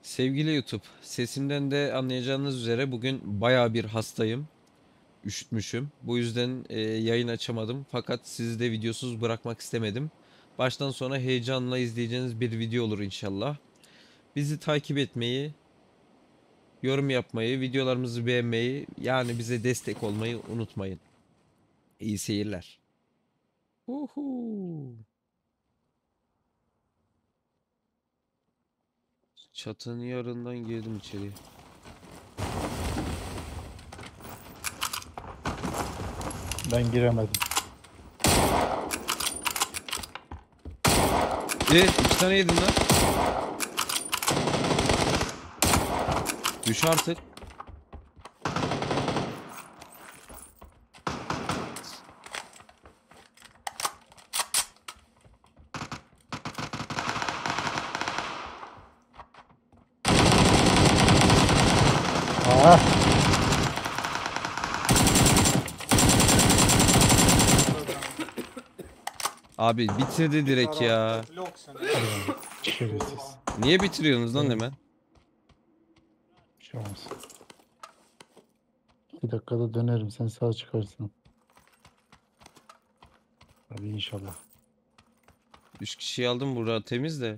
Sevgili YouTube, sesimden de anlayacağınız üzere bugün bayağı bir hastayım, üşütmüşüm. Bu yüzden yayın açamadım. Fakat sizi de videosuz bırakmak istemedim. Baştan sona heyecanla izleyeceğiniz bir video olur inşallah. Bizi takip etmeyi, yorum yapmayı, videolarımızı beğenmeyi, yani bize destek olmayı unutmayın. İyi seyirler. Uhu. Çatının yarından girdim içeriye. Ben giremedim. İki tane yedim lan. Düş artık. Ah, Abi bitirdi direkt ya. ya, şerefsiz. Niye bitiriyorsunuz lan Benim hemen? bir şey olmaz. 2 dakikada dönerim. Sen sağ çıkarsın. Tabii inşallah. 3 kişiyi aldım, burada temiz de.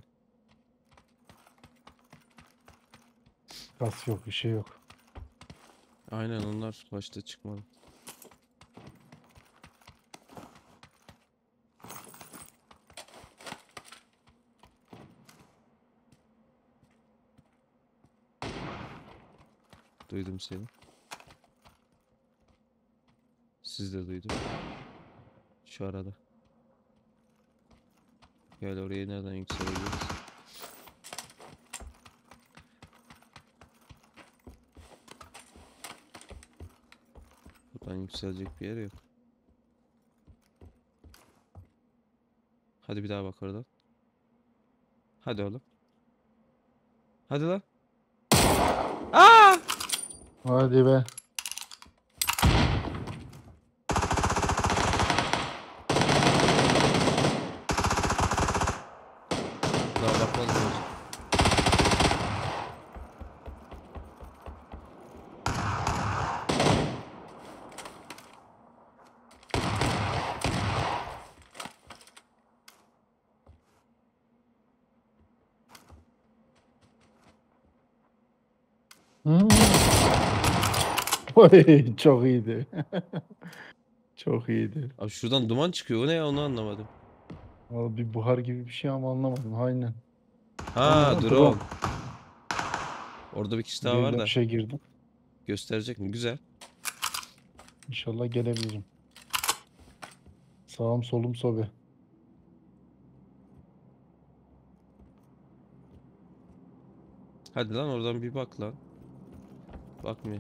Gaz yok, bir şey yok. Aynen, onlar başta çıkmadı. Duydum seni. Siz de duydum. Şu arada. Gel oraya, nereden yükselebiliriz? Buradan yükselecek bir yer yok. Hadi bir daha bak oradan. Hadi oğlum. Hadi lan. Aa! Hadi be. Daha bakmaz lazım. Hmm. Oy, çok iyiydi. Çok iyiydi. Abi şuradan duman çıkıyor. O ne ya, onu anlamadım. Vallahi bir buhar gibi bir şey ama anlamadım. Aynen. O ne Ha, lan? drone. Drone. Orada bir kişi daha Geri var da. dönüşe girdim. Gösterecek mi? Güzel. İnşallah gelebilirim. Sağım solum sobe. Hadi lan, oradan bir bak lan. Bakmıyor.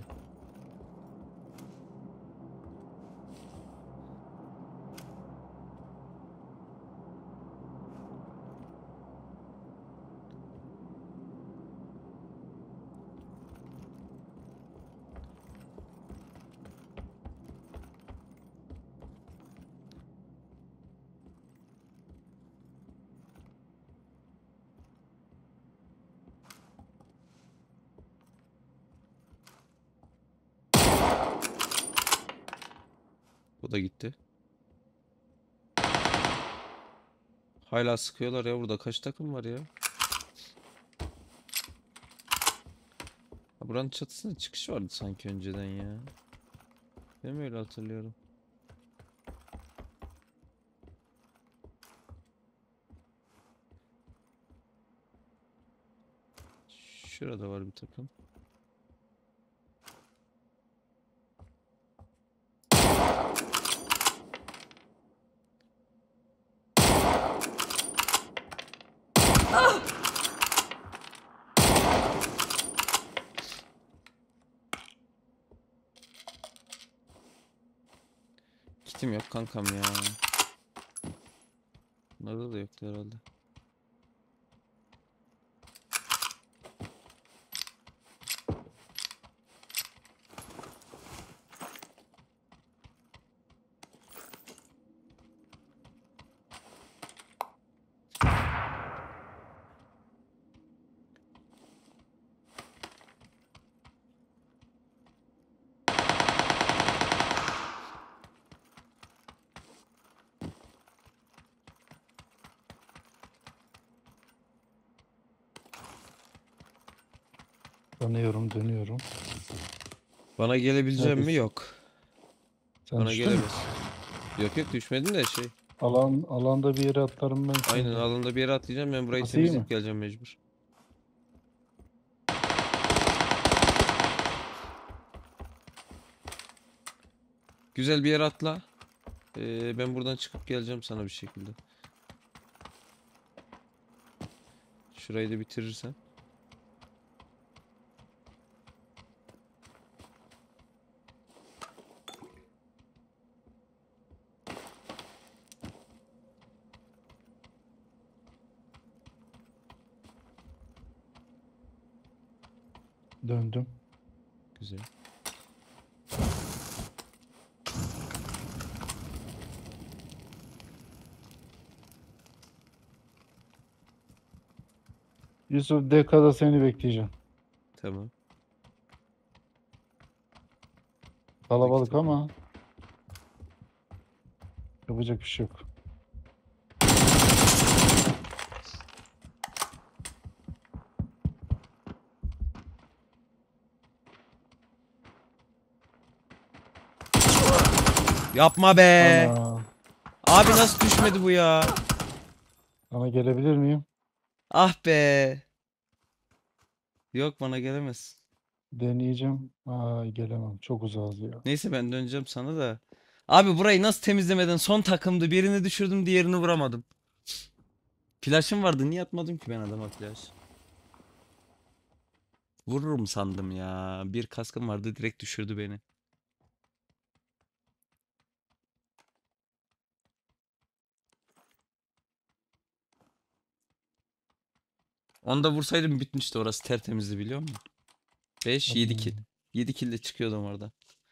O da gitti. Hala sıkıyorlar ya, burada kaç takım var ya? Ha, buranın çatısında çıkış vardı sanki önceden ya. Ben mi öyle hatırlıyorum? Şurada var bir takım. Kitim yok kankam ya. Bunlarda da yoktu herhalde. Dönüyorum, dönüyorum. Bana gelebileceğim mi? Neredesin? Yok. Sen Bana düştün mü? gelemez. Yok yok, düşmedim de şey. Alanda bir yere atlarım ben Aynen, seni de. alanda bir yere atlayacağım. Ben burayı Burası iyi mi? temizleyip geleceğim mecbur. Güzel bir yere atla. Ben buradan çıkıp geleceğim sana bir şekilde. Şurayı da bitirirsen. Döndüm. Güzel. Yusuf Deka'da seni bekleyeceğim. Tamam. Kalabalık Vakit var. ama yapacak bir şey yok. Yapma be. Ana. Abi nasıl düşmedi bu ya? Sana gelebilir miyim? Ah be. Yok, bana gelemez. Deneyeceğim. Aa, gelemem. Çok uzağız ya. Neyse, ben döneceğim sana da. Abi burayı nasıl temizlemeden son takımdı. Birini düşürdüm, diğerini vuramadım. Flash'ım vardı. Niye atmadım ki ben adama flash? Vururum sandım ya. Bir kaskım vardı, direkt düşürdü beni. Onu da vursaydım bitmişti, orası tertemizdi, biliyor musun? 5 7 kill. Bakın. 7 kill ile çıkıyordum orada.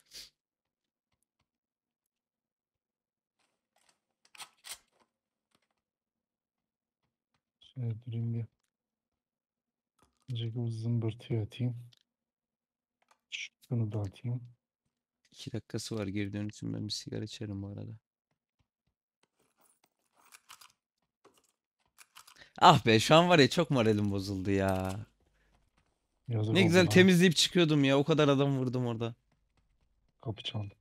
Şöyle durayım bir. Önce bu zımbırtıyı atayım. Şunu da atayım. 2 dakikası var geri dönüşüm, ben bir sigara içerim bu arada. Ah be, şu an var ya, çok moralim bozuldu ya. Yazık Ne oldu güzel lan. temizleyip çıkıyordum ya, o kadar adam vurdum orada. Kapı çaldı.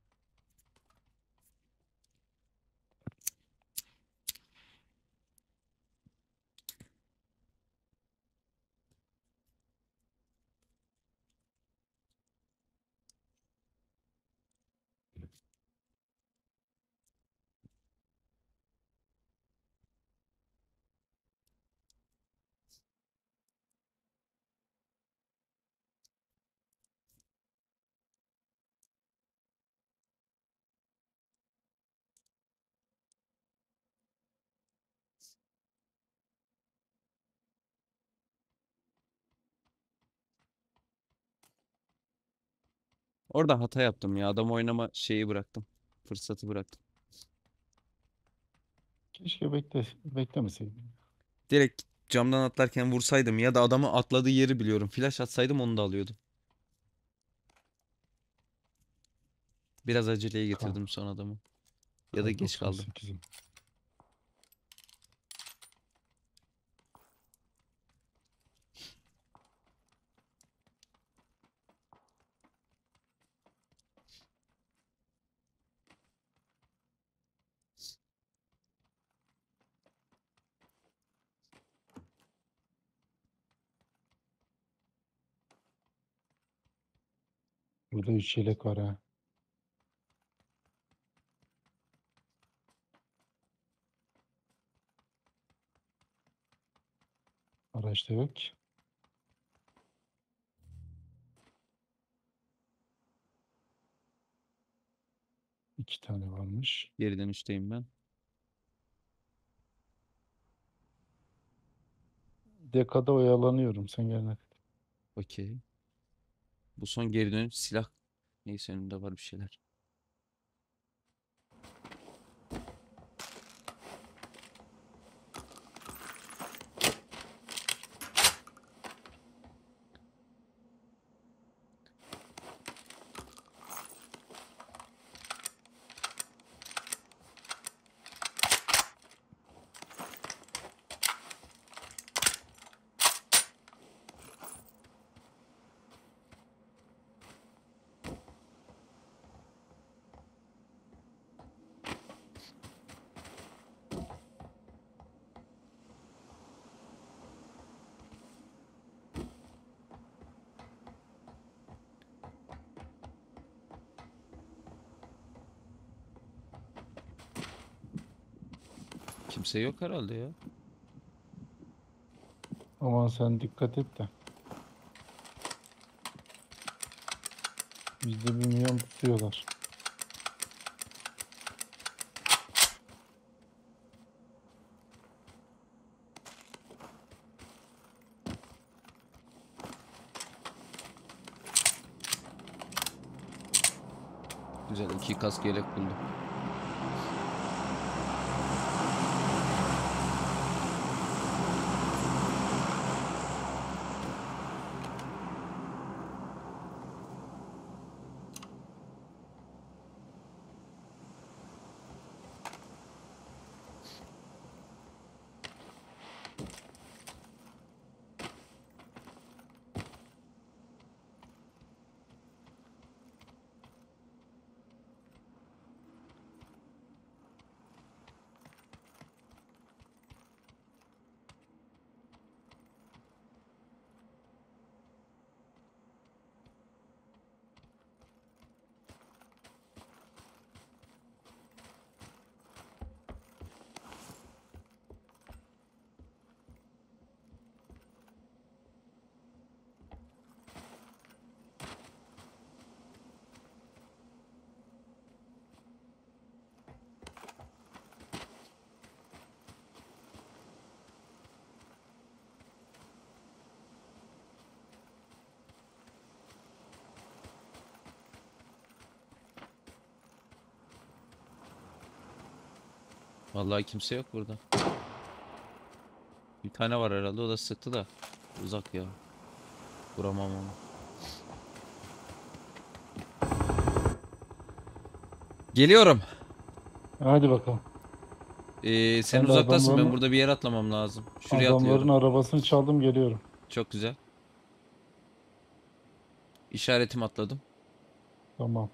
Orada hata yaptım ya, adam oynama şeyi bıraktım. Fırsatı bıraktım. Keşke beklemeseydim. Direkt camdan atlarken vursaydım ya da adamı atladığı yeri biliyorum. Flash atsaydım onu da alıyordum. Biraz aceleye Kar, getirdim son adamı. Ya da kar geç kaldım. 98'im. Burada 3 yelek var ha. Araçta yok ki. 2 tane varmış. Geri dönüşteyim ben. Dekada oyalanıyorum. Sen gelene kadar. Okey. Bu son geri dönüş silah. Neyse, önümde var bir şeyler. Kimse yok herhalde ya. Aman sen dikkat et de. Bizde 1 milyon tutuyorlar. Güzel, 2 kask yelek buldum. Vallahi kimse yok burada. Bir tane var herhalde, o da sıktı da. Uzak ya. Vuramam onu. Geliyorum. Hadi bakalım. Sen Ben de uzaktasın, ben burada bir yere atlamam lazım. Şuraya adamların atlıyorum. arabasını çaldım, geliyorum. Çok güzel. İşaretimi atladım. Tamam.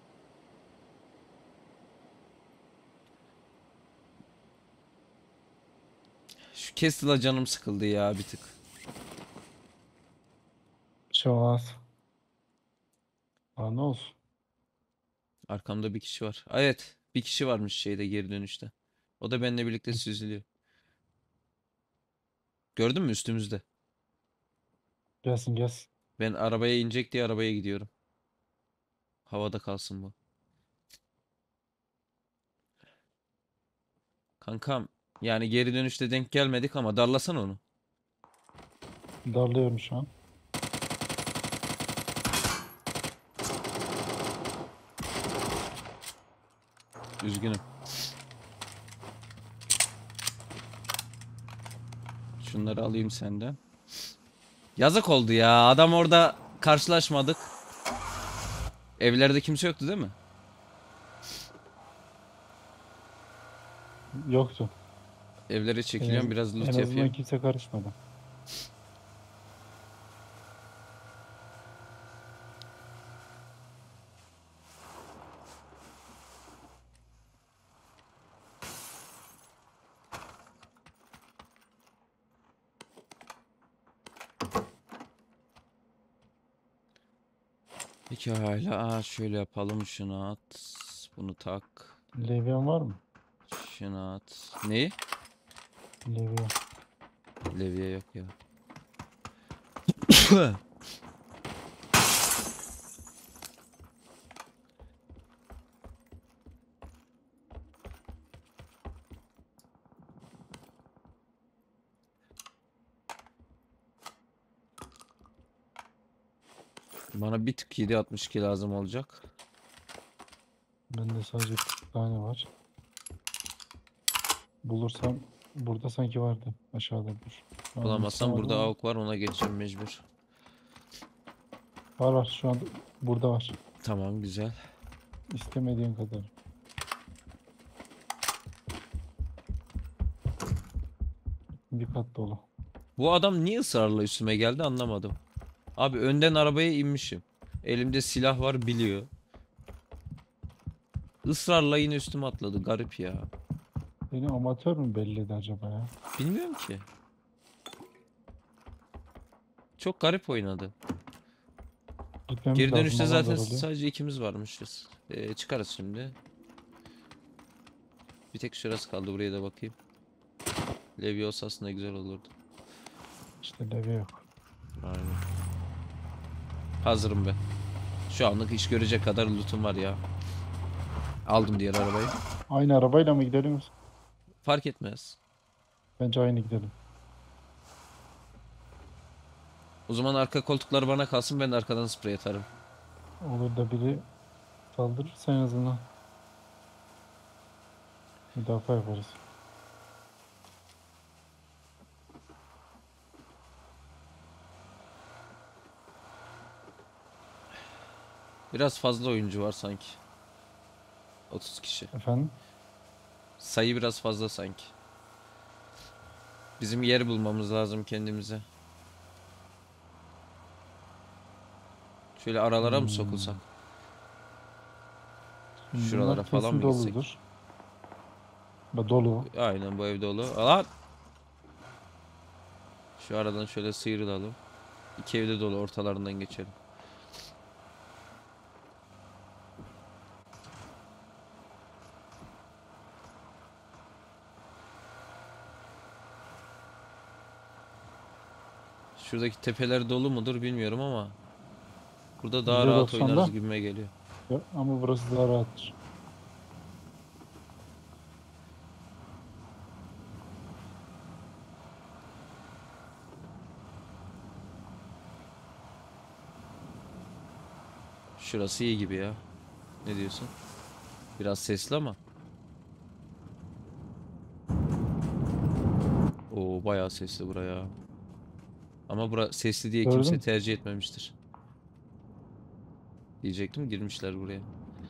Şu Castle'a canım sıkıldı ya bir tık. Şahs. Aa, ne olsun. Arkamda bir kişi var. Evet, bir kişi varmış şeyde, geri dönüşte. O da benimle birlikte süzülüyor. Gördün mü üstümüzde? Gelsin gelsin. Ben arabaya inecek diye arabaya gidiyorum. Havada kalsın bu. Kankam, yani geri dönüşte denk gelmedik ama darlasana onu. Darlıyorum şu an. Üzgünüm. Şunları alayım senden. Yazık oldu ya. Adam orada karşılaşmadık. Evlerde kimse yoktu değil mi? Yoktu. Evlere çekiliyorum, biraz En loot azından yapayım. kimse karışmadı. Peki hala şöyle yapalım, şunu at. Bunu tak. Levyen var mı? Şunu at. Neyi? Levyen. Levye yok ya. Bana bir tık 7.62 lazım olacak. Bende sadece 40 tane var. Bulursam burada sanki vardı. Aşağıda dur. Şu an Bulamazsam yetişemedim burada ama avuk var, ona geçeceğim mecbur. var var, şu an burada var. Tamam, güzel. İstemediğin kadar. Bir kat dolu. Bu adam niye ısrarla üstüme geldi anlamadım. Abi önden arabaya inmişim. Elimde silah var, biliyor. Israrla yine üstüme atladı. Garip ya. Beni amatör mü belledi acaba ya? Bilmiyorum ki. Çok garip oynadı. Gitmemiz Geri lazım. dönüşte Alan zaten daralıyor. sadece ikimiz varmışız. Çıkarız şimdi. Bir tek şurası kaldı, buraya da bakayım. Leviosa aslında güzel olurdu. İşte leve yok. Aynen. Hazırım ben. Şu anlık iş görecek kadar lootum var ya. Aldım diğer arabayı. Aynı arabayla mı gidelim? Fark etmez. Bence aynı gidelim. O zaman arka koltuklar bana kalsın, ben de arkadan sprey atarım. Olur da biri saldırırsa en azından müdafaa yaparız. Biraz fazla oyuncu var sanki. 30 kişi. Efendim? Sayı biraz fazla sanki. Bizim yer bulmamız lazım kendimize. Şöyle aralara mı sokulsak? Bunlar Şuralara falan kesin mı gitsek? doludur. Dolu. Aynen, bu ev dolu. Lan! Şu aradan şöyle sıyrılalım. İki evde dolu, ortalarından geçelim. Şuradaki tepeler dolu mudur bilmiyorum ama burada daha rahat oynarız %90'da. gibime geliyor. Ya, ama burası daha rahattır. Şurası iyi gibi ya. Ne diyorsun? Biraz sesli ama. Oo, bayağı sesli buraya. Ama bura sesli diye Gördün kimse mü? tercih etmemiştir. Diyecektim, girmişler buraya.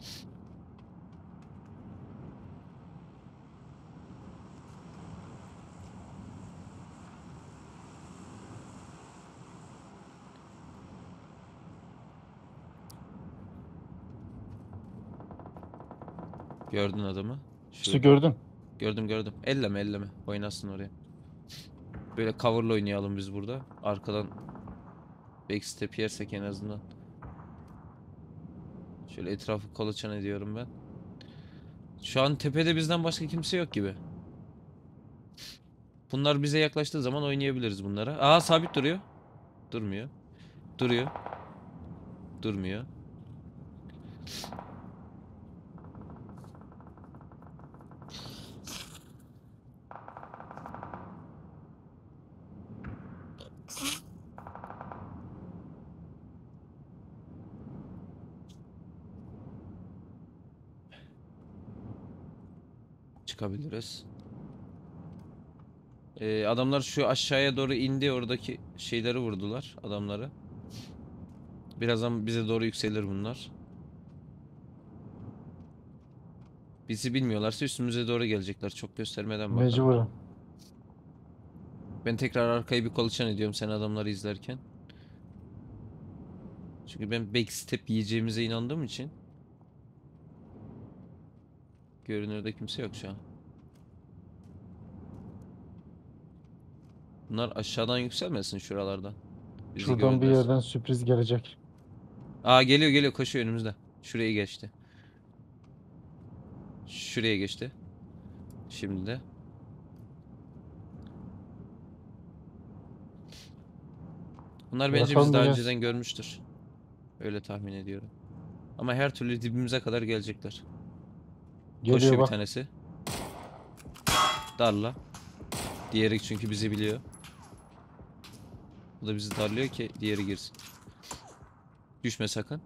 Gördün adamı. İşte Şurada. gördün. Gördüm gördüm. Elleme elleme. Oynasın oraya. Böyle cover'la oynayalım biz burada. Arkadan backstep yersek en azından. Şöyle etrafı kolaçan ediyorum ben. Şu an tepede bizden başka kimse yok gibi. Bunlar bize yaklaştığı zaman oynayabiliriz bunlara. Aa, sabit duruyor. Durmuyor. Duruyor. Durmuyor. Çıkabiliriz. Adamlar şu aşağıya doğru indi. Oradaki şeyleri vurdular. Adamları. Birazdan bize doğru yükselir bunlar. Bizi bilmiyorlarsa üstümüze doğru gelecekler. Çok göstermeden bakalım. Mecburen. Ben tekrar arkayı bir kolaçan ediyorum sen adamları izlerken. Çünkü ben backstep yiyeceğimize inandığım için. Görünürde kimse yok şu an. Bunlar aşağıdan yükselmesin şuralardan. Bizi Şuradan bir gördüler. yerden sürpriz gelecek. Aa, geliyor geliyor, koşuyor önümüzde. Şuraya geçti. Şuraya geçti. Şimdi de. Bunlar bence bizi Bırakalım da daha gelsin. önceden görmüştür. Öyle tahmin ediyorum. Ama her türlü dibimize kadar gelecekler. Geliyor Koşuyor bir bak. tanesi. Darla. Diğeri çünkü bizi biliyor. Bu da bizi darlıyor ki diğeri girsin. Düşme sakın.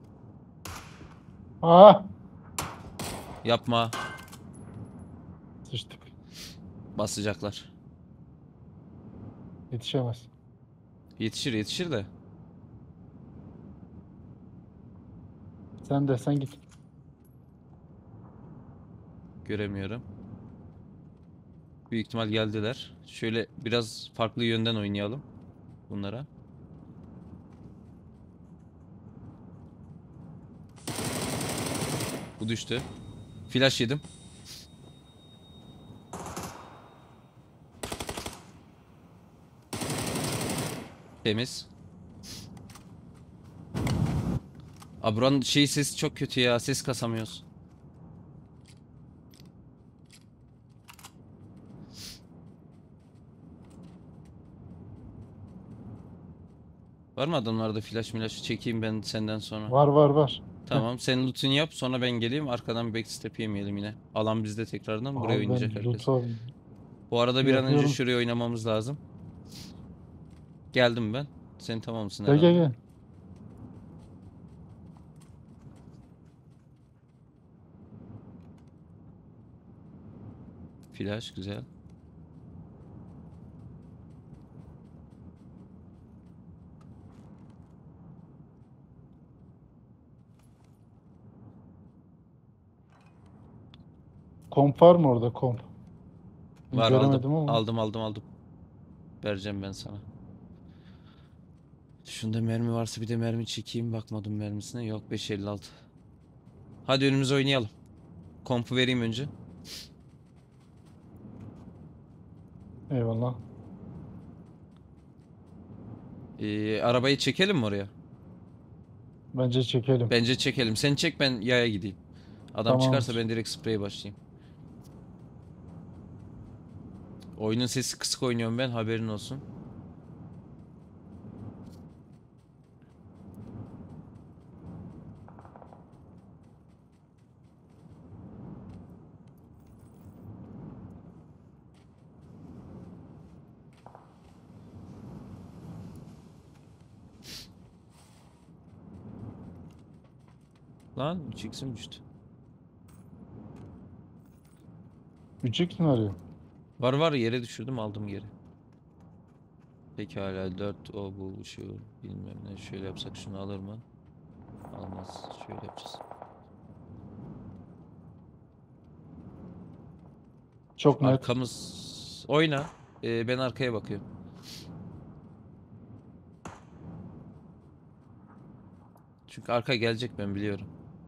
Aa! Yapma. Sıçtık. Basacaklar. Yetişemez. Yetişir yetişir de. Sen git. Göremiyorum. Büyük ihtimal geldiler. Şöyle biraz farklı yönden oynayalım bunlara. Bu düştü. Flash yedim. Temiz. Abi buranın şey sesi çok kötü ya. Ses kasamıyoruz. Var mı adamlarda flash milaş çekeyim ben senden sonra. Var var var. Heh. Tamam sen loot'unu yap sonra ben geleyim arkadan bir backstep yemeyelim yine. Alan bizde tekrardan buraya Abi oynayacak ben herkes. loot'a Bu arada bir an önce yapıyorum. şuraya oynamamız lazım. Geldim ben. Sen tamam mısın Gel gel herhalde? gel. Flash güzel. Komp var mı orada komp? Ben Var aldım. göremedim ama. Aldım. Vereceğim ben sana. Şunda mermi varsa bir de mermi çekeyim. Bakmadım mermisine. Yok 556. Hadi önümüze oynayalım. Kompu vereyim önce. Eyvallah. Arabayı çekelim mi oraya? Bence çekelim. Bence çekelim. Sen çek ben yaya gideyim. Adam çıkarsa Tamamdır. ben direkt spreye başlayayım. Oyunun sesi kısık oynuyorum ben haberin olsun. Lan 3x'im düştü. 3x mi arıyor? Var yere düşürdüm aldım geri. Pekala 4 o bu şu bilmem ne şöyle yapsak şunu alır mı? Almaz. Şöyle yapacağız. Şu Çok net. arkamız oyna. Ben arkaya bakıyorum. Çünkü arka gelecek ben biliyorum.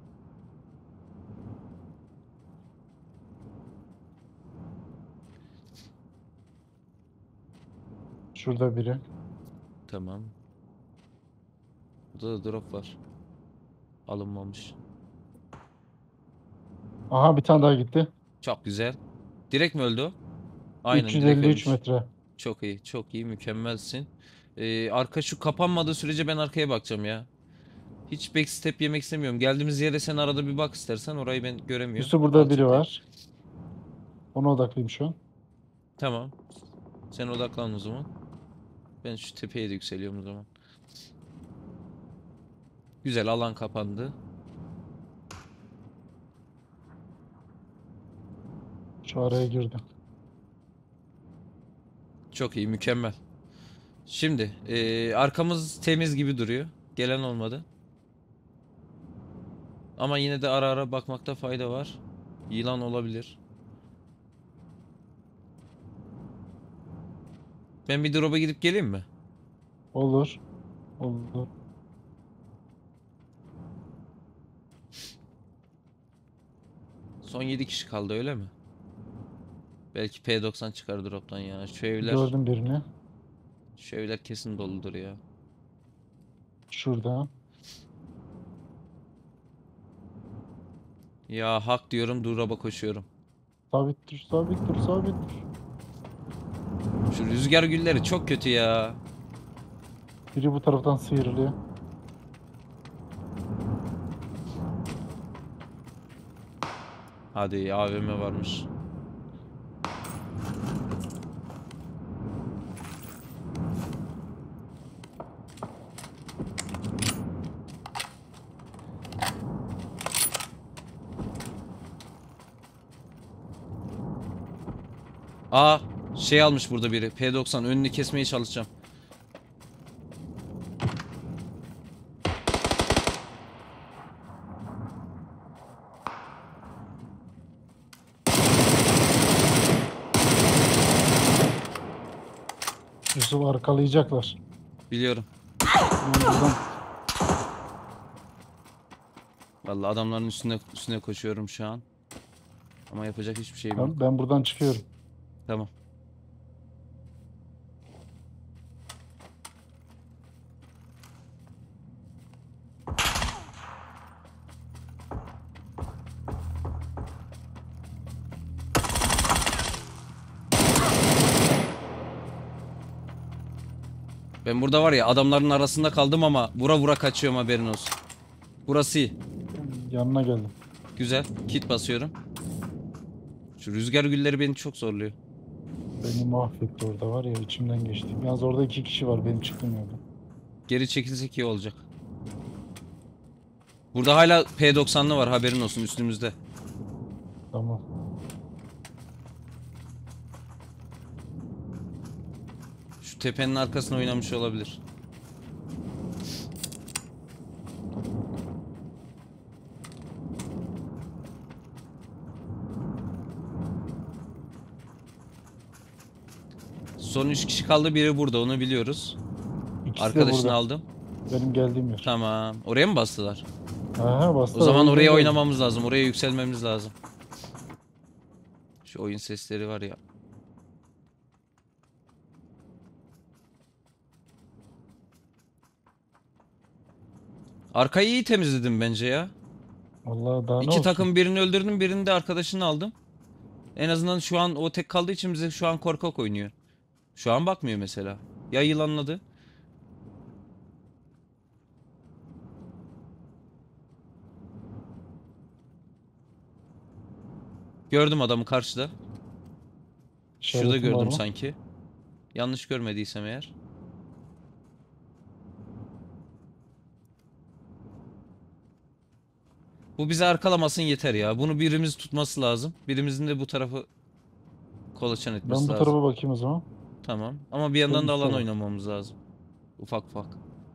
Şurada biri. Tamam. Burada da drop var. Alınmamış. Aha bir tane daha gitti. Çok güzel. Direkt mi öldü o? Aynen direkt 353 ölmüş. metre. Çok iyi, mükemmelsin. Arka şu kapanmadığı sürece ben arkaya bakacağım ya. Hiç backstep yemek istemiyorum. Geldiğimiz yere sen arada bir bak istersen. Orayı ben göremiyorum. Üstü burada Al biri tepe. var. Ona odaklıyım şu an. Tamam. Sen odaklan o zaman. Ben şu tepeye de yükseliyorum o zaman. Güzel alan kapandı. Şu araya girdim. Çok iyi, mükemmel. Şimdi arkamız temiz gibi duruyor. Gelen olmadı. Ama yine de ara ara bakmakta fayda var. Yılan olabilir. Ben bir drop'a gidip geleyim mi? Olur. Olur. Son 7 kişi kaldı öyle mi? Belki P90 çıkar drop'tan ya. Gördüm birini. Şu evler kesin doludur ya. Şurada. Ya hak diyorum drop'a koşuyorum. Sabit dur, sabit dur, sabit dur. Şu rüzgar gülleri çok kötü ya. Biri bu taraftan sıyrılıyor. Hadi AVM varmış. Aa şey almış burada biri. P90 önünü kesmeye çalışacağım. Yusuf arkalayacaklar. Biliyorum. Ben buradan Vallahi adamların üstüne koşuyorum şu an. Ama yapacak hiçbir şeyim yok. ben buradan çıkıyorum. Tamam. Ben burada var ya adamların arasında kaldım ama vura vura kaçıyorum, haberin olsun. Burası iyi. Yanına geldim. Güzel. Kit basıyorum. Şu rüzgar gülleri beni çok zorluyor. Beni mahvetti orada var ya, içimden geçti. Yalnız orada 2 kişi var benim çıktığım yerde. Geri çekilsek iyi olacak. Burada hala P90'lı var, haberin olsun, üstümüzde. Tamam. Şu tepenin arkasına oynamış olabilir. Son 3 kişi kaldı, biri burada, onu biliyoruz. İkisi de Arkadaşını burada. aldım. Benim geldiğim yer. Tamam. Oraya mı bastılar? Aha, bastı. O zaman oraya geldi. oynamamız lazım. Oraya yükselmemiz lazım. Şu oyun sesleri var ya. Arkayı iyi temizledim bence ya. Vallahi daha ne İki olsun. takım, birini öldürdüm, birini de arkadaşını aldım. En azından şu an o tek kaldığı için bize şu an korkak oynuyor. Şu an bakmıyor mesela. Ya yılanladı. Gördüm adamı karşıda. Şurada İşaretin var gördüm mı? sanki. Yanlış görmediysem eğer. Bu bizi arkalamasın yeter ya. Bunu birimiz tutması lazım. Birimizin de bu tarafı kolaçan Ben etmesi bu lazım. tarafa bakayım o zaman. Tamam. Ama bir Sen yandan da üste alan bak. oynamamız lazım. Ufak ufak.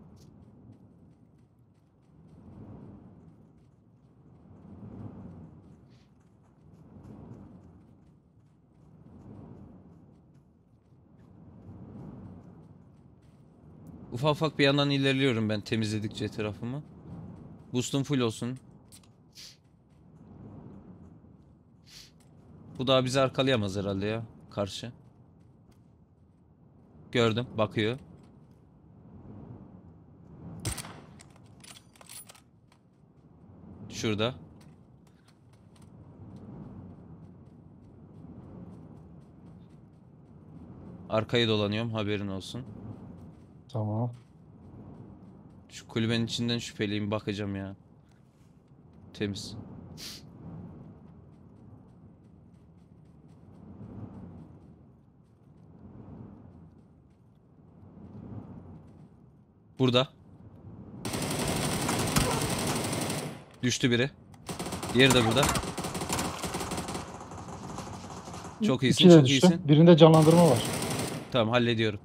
Ufak ufak bir yandan ilerliyorum ben temizledikçe etrafımı. Boost'um full olsun. Bu daha bizi arkalayamaz herhalde ya. Karşı. Gördüm. Bakıyor. Şurada. Arkayı dolanıyorum, haberin olsun. Tamam. Şu kulübenin içinden şüpheliyim, bakacağım ya. Temiz. Burada. Düştü biri. Diğeri de burada. Çok iyisin, İki de çok düştü. iyisin. Birinde canlandırma var. Tamam, hallediyorum.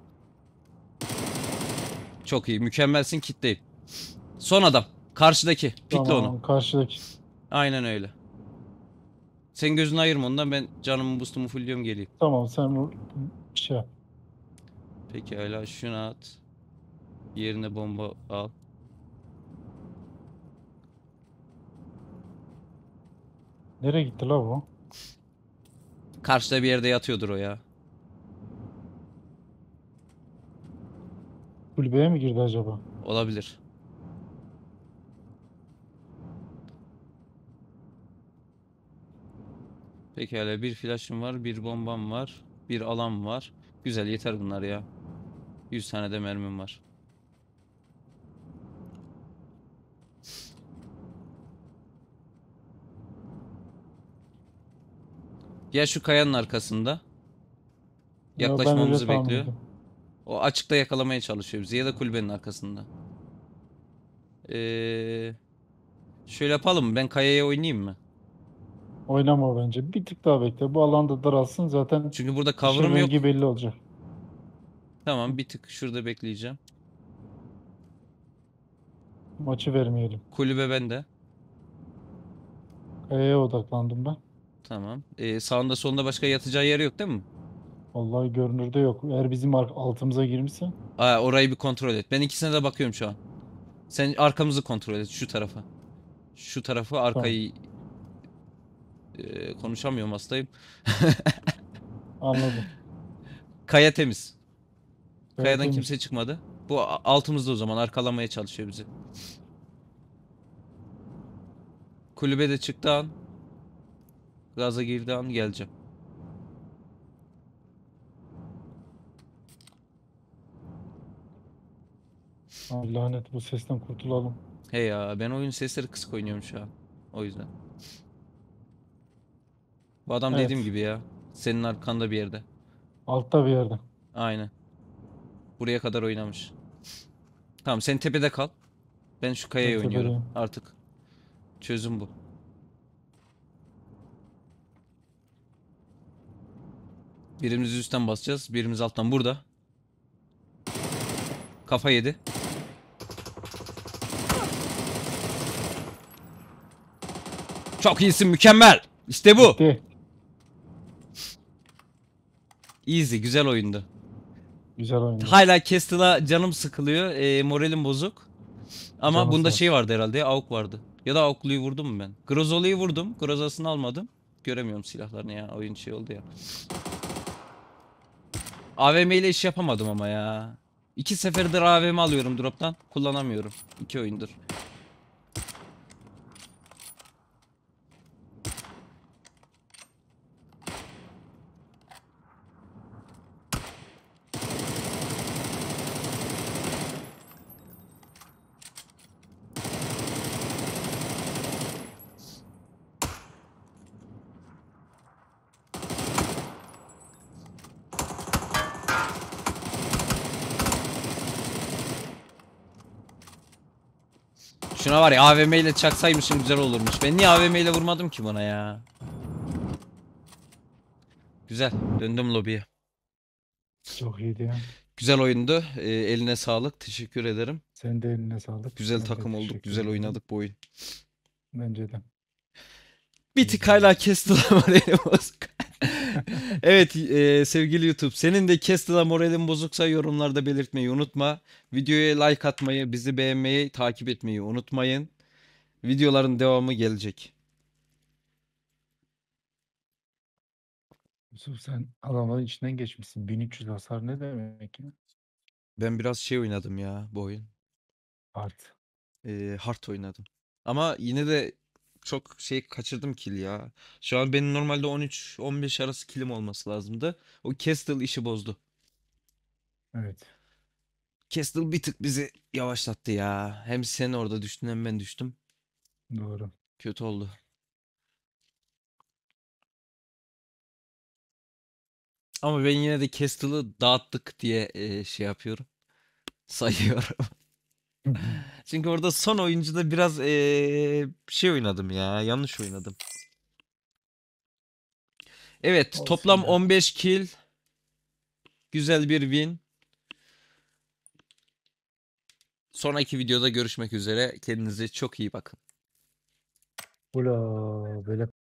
Çok iyi, mükemmelsin, kitleyim. Son adam. Karşıdaki. Pitle onu. Tamam, karşıdaki. Aynen öyle. Sen gözünü ayırma ondan, ben canımı boost'umu fullliyorum, geleyim. Tamam, sen bu şey yap. Peki hala şunu at. Yerine bomba al. Nereye gitti la bu? Karşıda bir yerde yatıyordur o ya. Kulübeye mi girdi acaba? Olabilir. Pekala, bir flash'ım var, bir bombam var, bir alan var. Güzel, yeter bunlar ya. 100 tane de mermim var. Ya şu kayanın arkasında. Ya ben öyle Yaklaşmamızı tahmin bekliyor. ediyorum. O açıkta yakalamaya çalışıyor bizi, ya da kulübenin arkasında. Ee, Şöyle yapalım mı? Ben kayaya oynayayım mı? Oynama bence. Bir tık daha bekle. Bu alanda daralsın, zaten Çünkü burada işin cover'ım rengi yok. belli olacak. Tamam, bir tık şurada bekleyeceğim. Maçı vermeyelim. Kulübe bende. Kayaya odaklandım ben. Tamam. Sağında solunda başka yatacağı yer yok değil mi? Vallahi görünürde yok. Eğer bizim altımıza girmişse. Aa, orayı bir kontrol et. Ben ikisine de bakıyorum şu an. Sen arkamızı kontrol et, şu tarafa. Şu tarafı, Tamam. arkayı, konuşamıyorum, hastayım. Anladım. Kaya temiz. Gayet Kayadan temiz. kimse çıkmadı. Bu altımızda, o zaman arkalamaya çalışıyor bizi. Kulübede çıktı an, gaza girdi an geleceğim. Ay, lanet, bu sesten kurtulalım. He ya, ben oyun sesleri kısık oynuyorum şu an. O yüzden. Bu adam dediğim Evet. gibi ya. Senin arkanda bir yerde. Altta bir yerde. Aynen. Buraya kadar oynamış. Tamam, sen tepede kal. Ben şu Ben kayaya oynuyorum. tepedeyim. Artık çözüm bu. Birimiz üstten basacağız. Birimiz alttan. Burada. Kafa yedi. Çok iyisin, mükemmel. İşte bu. Bitti. Easy, güzel oyundu. Güzel oyundu. Hala Castle'a canım sıkılıyor. Moralim bozuk. Ama Canın bunda sağ şey olsun. vardı herhalde. AUK vardı. Ya da AUK'luyu vurdum mu ben? Grozolu'yu vurdum. Grozasını almadım. Göremiyorum silahlarını ya. Oyun şey oldu ya. AVM ile iş yapamadım ama ya. 2 seferdir AVM alıyorum drop'tan. Kullanamıyorum. 2 oyundur. Şuna var ya, AVM ile çaksaymışım güzel olurmuş. Ben niye AVM ile vurmadım ki buna ya? Güzel. Döndüm lobiye. Çok iyiydi ya. Güzel oyundu. Eline sağlık. Teşekkür ederim. Senin de eline sağlık. Güzel Ben de takım olduk. teşekkür Güzel ederim. oynadık bu oyun. Bence de. Bir tık İyiydi hala yani. Castle'a moralim bozuk. Evet, sevgili YouTube. Senin de Castle'a moralin bozuksa yorumlarda belirtmeyi unutma. Videoya like atmayı, bizi beğenmeyi, takip etmeyi unutmayın. Videoların devamı gelecek. Yusuf, sen adamların içinden geçmişsin. 1300 hasar ne demek ya? Ben biraz şey oynadım ya bu oyun. Art. Hard oynadım. Ama yine de çok şey kaçırdım kill ya. Şu an benim normalde 13-15 arası killim olması lazımdı. O Castle işi bozdu. Evet. Castle bir tık bizi yavaşlattı ya. Hem sen orada düştün hem ben düştüm. Doğru. Kötü oldu. Ama ben yine de Castle'ı dağıttık diye şey yapıyorum. Sayıyorum. Çünkü orada son oyuncuda biraz şey oynadım ya. Yanlış oynadım. Evet, Olsun toplam ya. 15 kill. Güzel bir win. Sonraki videoda görüşmek üzere. Kendinize çok iyi bakın. Ula, böyle